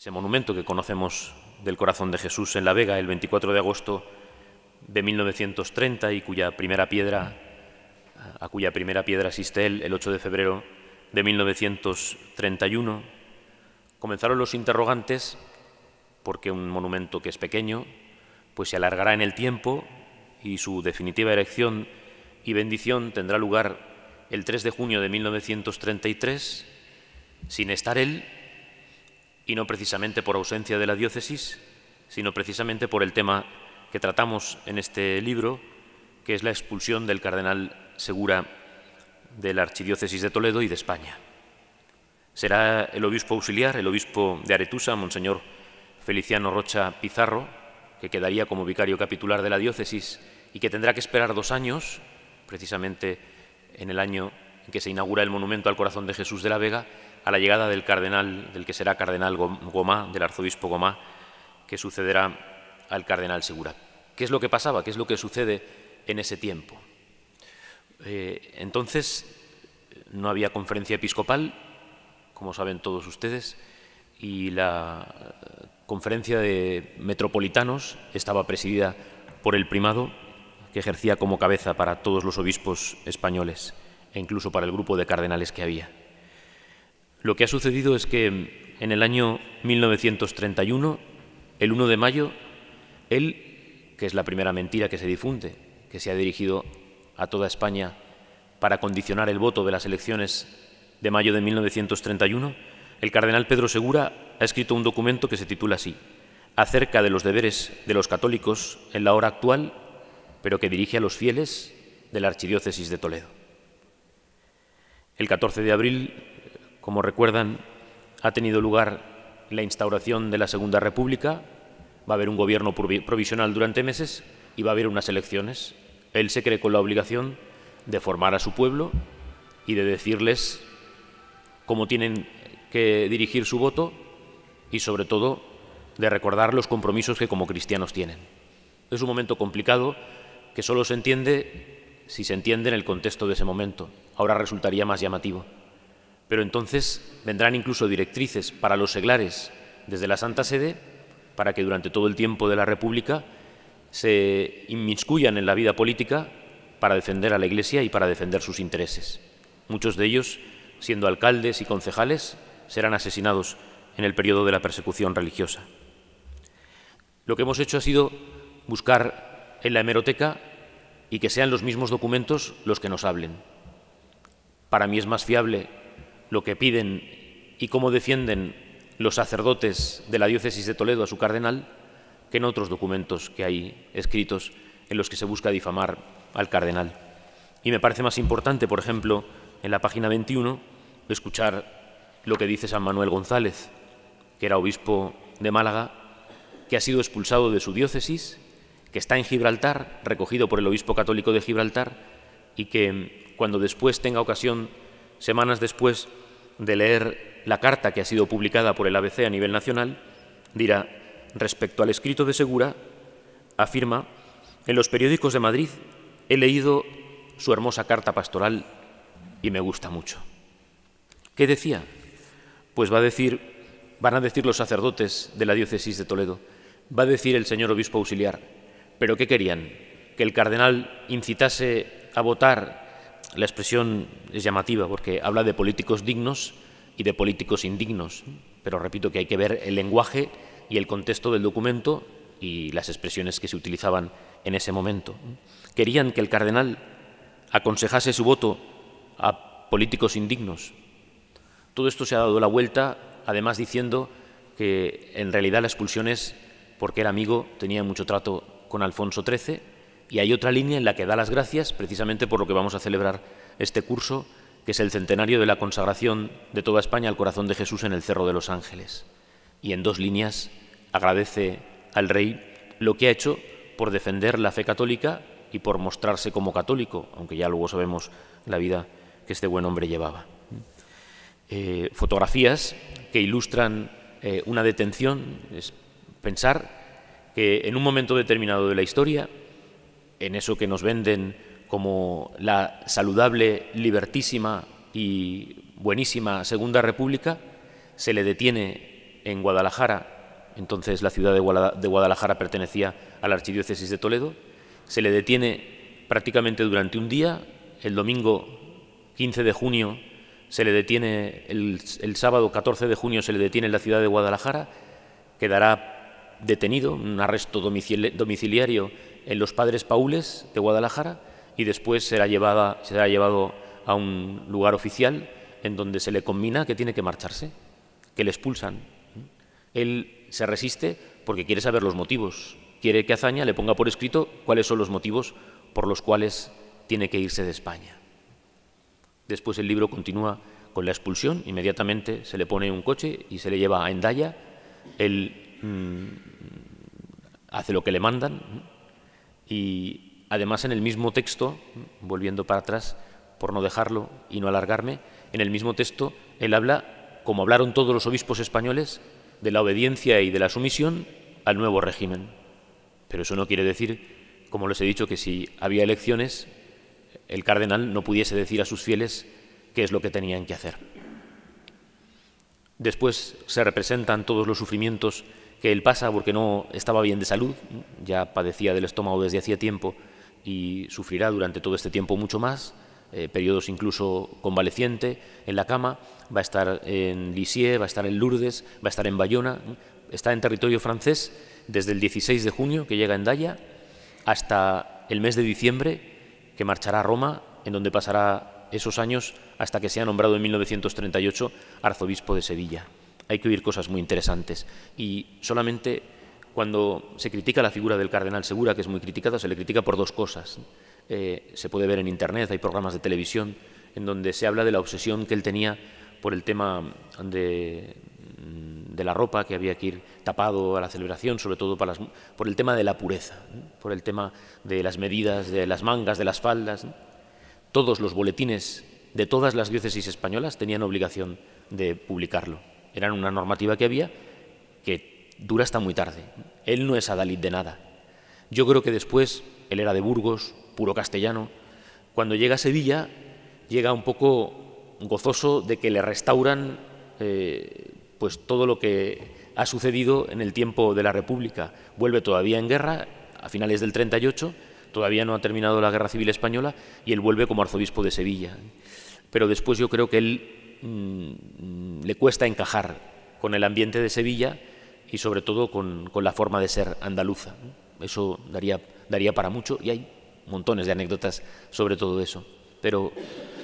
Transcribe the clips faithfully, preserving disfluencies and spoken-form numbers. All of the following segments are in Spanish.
Ese monumento que conocemos del Corazón de Jesús en La Vega el veinticuatro de agosto de mil novecientos treinta y cuya primera piedra, a cuya primera piedra asiste él el ocho de febrero de mil novecientos treinta y uno, comenzaron los interrogantes porque un monumento que es pequeño pues se alargará en el tiempo y su definitiva erección y bendición tendrá lugar el tres de junio de mil novecientos treinta y tres, sin estar él, y no precisamente por ausencia de la diócesis, sino precisamente por el tema que tratamos en este libro, que es la expulsión del cardenal Segura de la Archidiócesis de Toledo y de España. Será el obispo auxiliar, el obispo de Aretusa, Monseñor Feliciano Rocha Pizarro, que quedaría como vicario capitular de la diócesis y que tendrá que esperar dos años, precisamente en el año en que se inaugura el monumento al Corazón de Jesús de la Vega, a la llegada del cardenal, del que será cardenal Gomá, del arzobispo Gomá, que sucederá al cardenal Segura. ¿Qué es lo que pasaba? ¿Qué es lo que sucede en ese tiempo? Eh, entonces, no había conferencia episcopal, como saben todos ustedes, y la conferencia de metropolitanos estaba presidida por el primado, que ejercía como cabeza para todos los obispos españoles e incluso para el grupo de cardenales que había. Lo que ha sucedido es que en el año mil novecientos treinta y uno, el uno de mayo, él, que es la primera mentira que se difunde, que se ha dirigido a toda España para condicionar el voto de las elecciones de mayo de mil novecientos treinta y uno, el cardenal Pedro Segura ha escrito un documento que se titula así: acerca de los deberes de los católicos en la hora actual, pero que dirige a los fieles de la Archidiócesis de Toledo. El catorce de abril, como recuerdan, ha tenido lugar la instauración de la Segunda República, va a haber un gobierno provisional durante meses y va a haber unas elecciones. Él se cree con la obligación de formar a su pueblo y de decirles cómo tienen que dirigir su voto y, sobre todo, de recordar los compromisos que como cristianos tienen. Es un momento complicado que solo se entiende si se entiende en el contexto de ese momento. Ahora resultaría más llamativo. Pero entonces vendrán incluso directrices para los seglares desde la Santa Sede para que durante todo el tiempo de la República se inmiscuyan en la vida política para defender a la Iglesia y para defender sus intereses. Muchos de ellos, siendo alcaldes y concejales, serán asesinados en el periodo de la persecución religiosa. Lo que hemos hecho ha sido buscar en la hemeroteca y que sean los mismos documentos los que nos hablen. Para mí es más fiable lo que piden y cómo defienden los sacerdotes de la diócesis de Toledo a su cardenal que en otros documentos que hay escritos en los que se busca difamar al cardenal. Y me parece más importante, por ejemplo, en la página veintiuno, escuchar lo que dice San Manuel González, que era obispo de Málaga, que ha sido expulsado de su diócesis, que está en Gibraltar, recogido por el obispo católico de Gibraltar, y que cuando después tenga ocasión, semanas después de leer la carta que ha sido publicada por el A B C a nivel nacional, dirá: respecto al escrito de Segura, afirma: en los periódicos de Madrid he leído su hermosa carta pastoral y me gusta mucho. ¿Qué decía? Pues va a decir, van a decir los sacerdotes de la diócesis de Toledo, va a decir el señor obispo auxiliar, ¿pero qué querían? ¿Que el cardenal incitase a votar? La expresión es llamativa porque habla de políticos dignos y de políticos indignos, pero repito que hay que ver el lenguaje y el contexto del documento y las expresiones que se utilizaban en ese momento. ¿Querían que el cardenal aconsejase su voto a políticos indignos? Todo esto se ha dado la vuelta, además diciendo que en realidad la expulsión es porque era amigo, tenía mucho trato con Alfonso trece, y hay otra línea en la que da las gracias precisamente por lo que vamos a celebrar este curso, que es el centenario de la consagración de toda España al Corazón de Jesús en el Cerro de los Ángeles. Y en dos líneas agradece al rey lo que ha hecho por defender la fe católica y por mostrarse como católico, aunque ya luego sabemos la vida que este buen hombre llevaba. Eh, fotografías que ilustran eh, una detención, es pensar que en un momento determinado de la historia, en eso que nos venden como la saludable, libertísima y buenísima Segunda República, se le detiene en Guadalajara, entonces la ciudad de Guadalajara pertenecía a la archidiócesis de Toledo. Se le detiene prácticamente durante un día, el domingo quince de junio se le detiene, el, el sábado catorce de junio se le detiene en la ciudad de Guadalajara, quedará detenido, un arresto domiciliario en los Padres Paules de Guadalajara, y después será, llevada, será llevado a un lugar oficial en donde se le conmina que tiene que marcharse, que le expulsan. Él se resiste porque quiere saber los motivos, quiere que Azaña le ponga por escrito cuáles son los motivos por los cuales tiene que irse de España. Después el libro continúa con la expulsión, inmediatamente se le pone un coche y se le lleva a Hendaya. Él mmm, hace lo que le mandan y además en el mismo texto, volviendo para atrás por no dejarlo y no alargarme, en el mismo texto él habla, como hablaron todos los obispos españoles, de la obediencia y de la sumisión al nuevo régimen. Pero eso no quiere decir, como les he dicho, que si había elecciones el cardenal no pudiese decir a sus fieles qué es lo que tenían que hacer. Después se representan todos los sufrimientos que él pasa porque no estaba bien de salud, ya padecía del estómago desde hacía tiempo y sufrirá durante todo este tiempo mucho más, eh, periodos incluso convaleciente en la cama, va a estar en Lisieux, va a estar en Lourdes, va a estar en Bayona, está en territorio francés desde el dieciséis de junio, que llega a Hendaya, hasta el mes de diciembre, que marchará a Roma, en donde pasará esos años hasta que sea nombrado en mil novecientos treinta y ocho arzobispo de Sevilla. Hay que oír cosas muy interesantes y solamente cuando se critica la figura del cardenal Segura, que es muy criticada, se le critica por dos cosas. Eh, se puede ver en internet, hay programas de televisión en donde se habla de la obsesión que él tenía por el tema de, de la ropa, que había que ir tapado a la celebración, sobre todo para las, por el tema de la pureza, por el tema de las medidas, de las mangas, de las faldas. Todos los boletines de todas las diócesis españolas tenían obligación de publicarlo. Era una normativa que había que dura hasta muy tarde. Él no es adalid de nada. Yo creo que después, él era de Burgos, puro castellano, cuando llega a Sevilla, llega un poco gozoso de que le restauran eh, pues todo lo que ha sucedido en el tiempo de la República. Vuelve todavía en guerra, a finales del treinta y ocho, todavía no ha terminado la Guerra Civil Española, y él vuelve como arzobispo de Sevilla. Pero después yo creo que él mmm, le cuesta encajar con el ambiente de Sevilla y sobre todo con, con la forma de ser andaluza. Eso daría, daría para mucho y hay montones de anécdotas sobre todo eso. Pero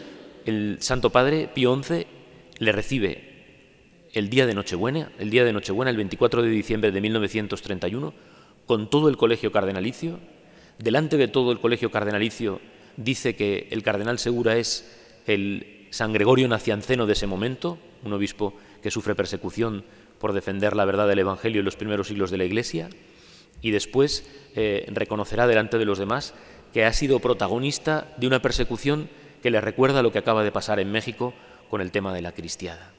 el Santo Padre Pío once le recibe el día de Nochebuena, el día de Nochebuena, el veinticuatro de diciembre de mil novecientos treinta y uno, con todo el colegio cardenalicio. Delante de todo el colegio cardenalicio dice que el cardenal Segura es el San Gregorio Nacianceno de ese momento, un obispo que sufre persecución por defender la verdad del Evangelio en los primeros siglos de la Iglesia, y después eh, reconocerá delante de los demás que ha sido protagonista de una persecución que le recuerda lo que acaba de pasar en México con el tema de la cristiada.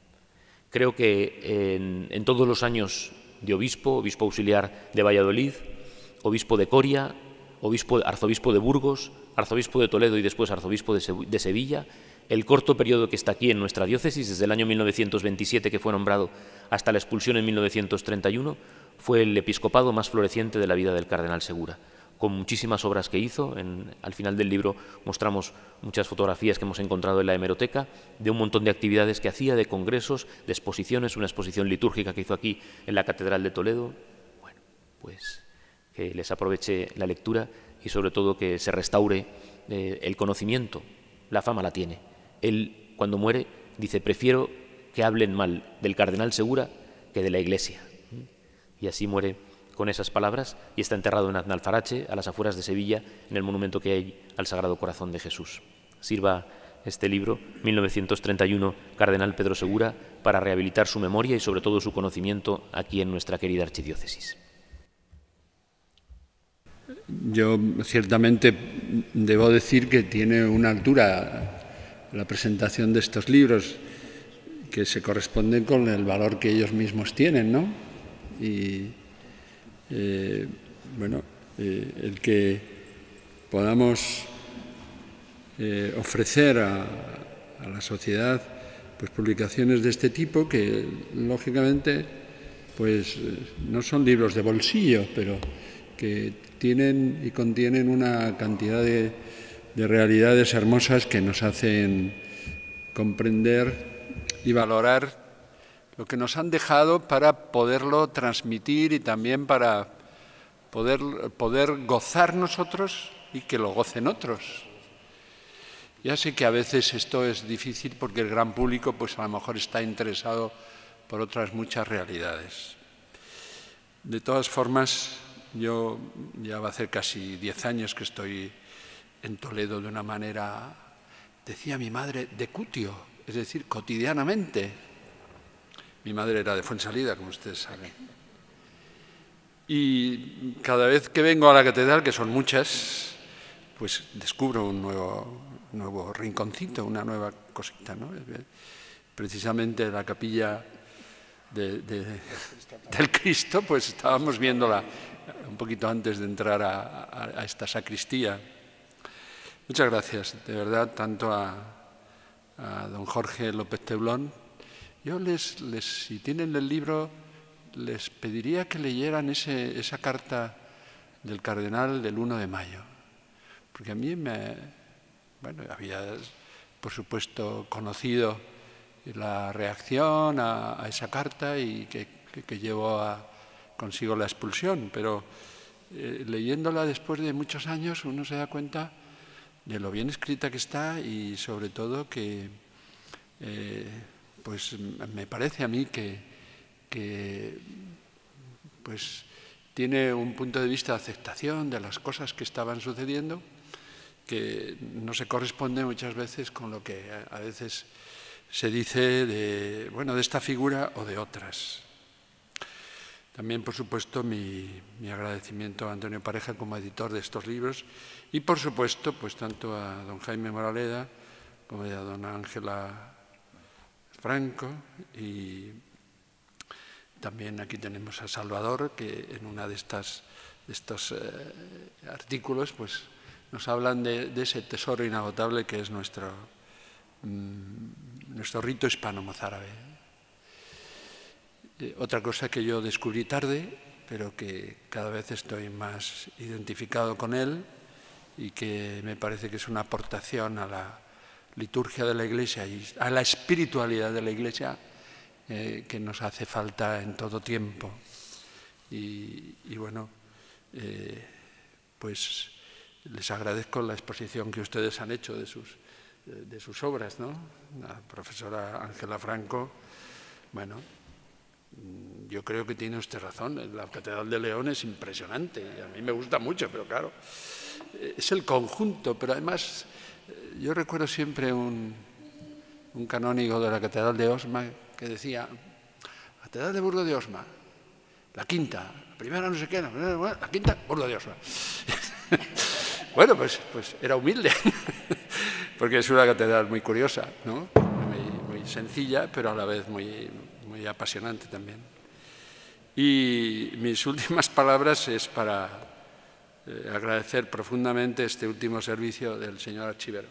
Creo que en, en todos los años de obispo, obispo auxiliar de Valladolid, obispo de Coria, obispo, arzobispo de Burgos, arzobispo de Toledo y después arzobispo de, Se de Sevilla, el corto periodo que está aquí en nuestra diócesis, desde el año mil novecientos veintisiete, que fue nombrado, hasta la expulsión en mil novecientos treinta y uno, fue el episcopado más floreciente de la vida del cardenal Segura, con muchísimas obras que hizo. En, al final del libro mostramos muchas fotografías que hemos encontrado en la hemeroteca de un montón de actividades que hacía, de congresos, de exposiciones, una exposición litúrgica que hizo aquí en la Catedral de Toledo. Bueno, pues que les aproveche la lectura y sobre todo que se restaure eh, el conocimiento. La fama la tiene. Él, cuando muere, dice: prefiero que hablen mal del cardenal Segura que de la Iglesia. Y así muere con esas palabras y está enterrado en Aznalfarache, a las afueras de Sevilla, en el monumento que hay al Sagrado Corazón de Jesús. Sirva este libro, mil novecientos treinta y uno, Cardenal Pedro Segura, para rehabilitar su memoria y sobre todo su conocimiento aquí en nuestra querida archidiócesis. Yo ciertamente debo decir que tiene una altura la presentación de estos libros que se corresponden con el valor que ellos mismos tienen, ¿no? Y eh, bueno, eh, el que podamos eh, ofrecer a, a la sociedad pues publicaciones de este tipo que, lógicamente, pues no son libros de bolsillo, pero que tienen y contienen una cantidad de, de realidades hermosas que nos hacen comprender y valorar lo que nos han dejado para poderlo transmitir y también para poder, poder gozar nosotros y que lo gocen otros. Ya sé que a veces esto es difícil porque el gran público pues a lo mejor está interesado por otras muchas realidades. De todas formas, yo ya va a hacer casi diez años que estoy en Toledo de una manera, decía mi madre, de cutio, es decir, cotidianamente. Mi madre era de Fuensalida, como ustedes saben. Y cada vez que vengo a la catedral, que son muchas, pues descubro un nuevo, nuevo rinconcito, una nueva cosita, ¿no? Precisamente la capilla de, de, del Cristo, pues estábamos viéndola un poquito antes de entrar a, a, a esta sacristía. Muchas gracias, de verdad, tanto a, a don Jorge López Teulón. Yo les, les, si tienen el libro, les pediría que leyeran ese, esa carta del cardenal del uno de mayo, porque a mí me, bueno, había, por supuesto, conocido la reacción a, a esa carta y que, que, que llevó a, consigo la expulsión, pero eh, leyéndola después de muchos años uno se da cuenta de lo bien escrita que está y sobre todo que eh, pues me parece a mí que, que pues tiene un punto de vista de aceptación de las cosas que estaban sucediendo que no se corresponde muchas veces con lo que a veces se dice de, bueno, de esta figura o de otras. También, por supuesto, mi, mi agradecimiento a Antonio Pareja como editor de estos libros y, por supuesto, pues tanto a don Jaime Moraleda como a dona Ángela Franco y también aquí tenemos a Salvador, que en una de, estas, de estos eh, artículos pues, nos hablan de, de ese tesoro inagotable que es nuestro, mmm, nuestro rito hispano-mozárabe. Eh, otra cosa que yo descubrí tarde, pero que cada vez estoy más identificado con él y que me parece que es una aportación a la liturgia de la Iglesia y a la espiritualidad de la Iglesia eh, que nos hace falta en todo tiempo. Y, y bueno, eh, pues les agradezco la exposición que ustedes han hecho de sus, de, de sus obras, ¿no? La profesora Ángela Franco, bueno, yo creo que tiene usted razón, la Catedral de León es impresionante, y a mí me gusta mucho, pero claro, es el conjunto, pero además yo recuerdo siempre un, un canónigo de la Catedral de Osma que decía, la Catedral de Burgos de Osma, la quinta, la primera no sé qué, la, primera, la quinta, Burgos de Osma. Bueno, pues, pues era humilde, porque es una catedral muy curiosa, ¿no? Muy, muy sencilla, pero a la vez muy, muy apasionante también. Y mis últimas palabras es para eh, agradecer profundamente este último servicio del señor archivero,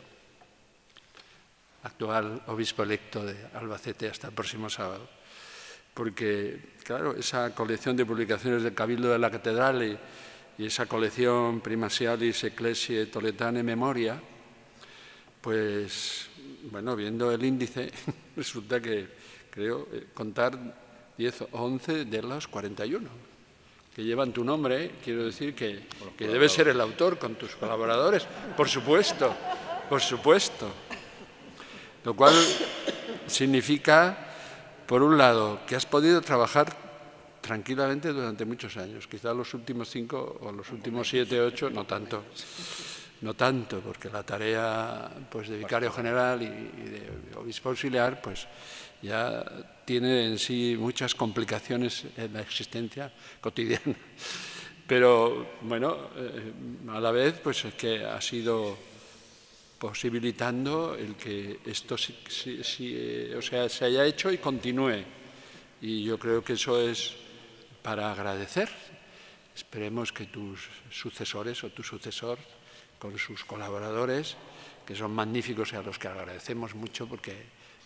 actual obispo electo de Albacete hasta el próximo sábado. Porque, claro, esa colección de publicaciones del Cabildo de la Catedral y, y esa colección Primasialis Ecclesiae Toledane Memoria, pues, bueno, viendo el índice, resulta que, creo, contar diez o once de los cuarenta y uno que llevan tu nombre, quiero decir que, que debes ser el autor con tus colaboradores, por supuesto, por supuesto. Lo cual significa, por un lado, que has podido trabajar tranquilamente durante muchos años, quizás los últimos cinco o los últimos siete, ocho, no tanto, no tanto, porque la tarea pues, de vicario general y, y de obispo auxiliar pues, ya tiene en sí muchas complicaciones en la existencia cotidiana. Pero, bueno, eh, a la vez, pues es que ha sido posibilitando el que esto sí, sí, sí, eh, o sea, se haya hecho y continúe. Y yo creo que eso es para agradecer. Esperemos que tus sucesores o tu sucesor, con sus colaboradores, que son magníficos y a los que agradecemos mucho porque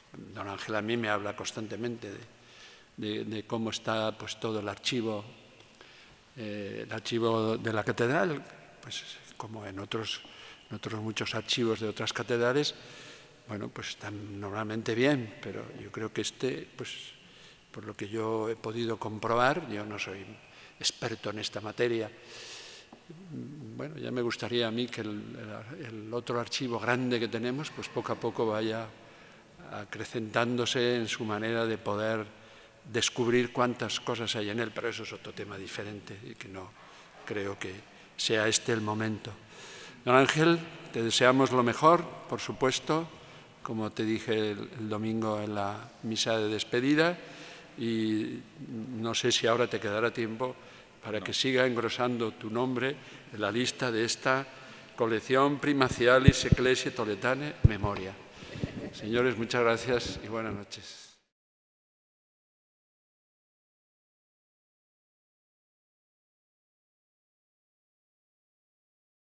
Don Ángel a mí me habla constantemente de, de, de cómo está pues, todo el archivo, eh, el archivo de la catedral, pues como en otros, en otros muchos archivos de otras catedrales, bueno, pues están normalmente bien, pero yo creo que este, pues por lo que yo he podido comprobar, yo no soy experto en esta materia, bueno, ya me gustaría a mí que el, el otro archivo grande que tenemos, pues poco a poco vaya acrecentándose en su manera de poder descubrir cuántas cosas hay en él, pero eso es otro tema diferente y que no creo que sea este el momento. Don Ángel, te deseamos lo mejor, por supuesto, como te dije el, el domingo en la misa de despedida, y no sé si ahora te quedará tiempo para que siga engrosando tu nombre en la lista de esta colección Primacialis Ecclesiae Toledane Memoria. Señores, muchas gracias y buenas noches.